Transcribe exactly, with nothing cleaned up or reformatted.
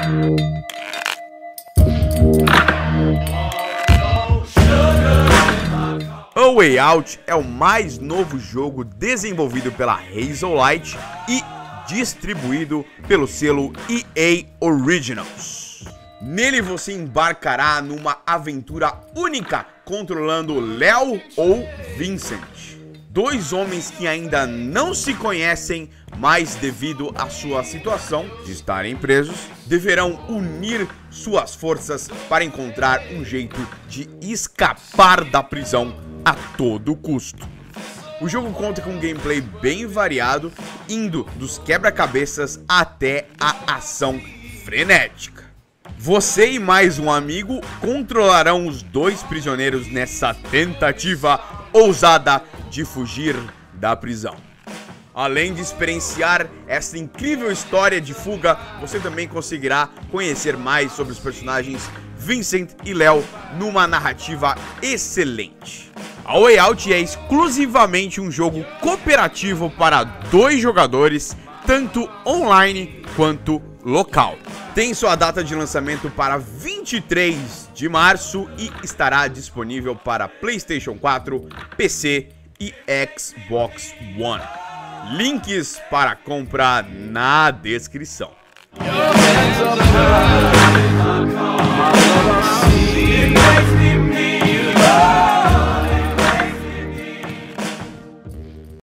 A Way Out é o mais novo jogo desenvolvido pela Hazelight e distribuído pelo selo E A Originals. Nele você embarcará numa aventura única controlando Léo ou Vincent, dois homens que ainda não se conhecem, mas devido à sua situação de estarem presos, deverão unir suas forças para encontrar um jeito de escapar da prisão a todo custo. O jogo conta com um gameplay bem variado, indo dos quebra-cabeças até a ação frenética. Você e mais um amigo controlarão os dois prisioneiros nessa tentativa ousada de fugir da prisão. Além de experienciar essa incrível história de fuga, você também conseguirá conhecer mais sobre os personagens Vincent e Léo numa narrativa excelente. A Way Out é exclusivamente um jogo cooperativo para dois jogadores, tanto online quanto local. Tem sua data de lançamento para vinte e três de março e estará disponível para PlayStation quatro, P C e Xbox One. Links para compra na descrição. Your hands up high.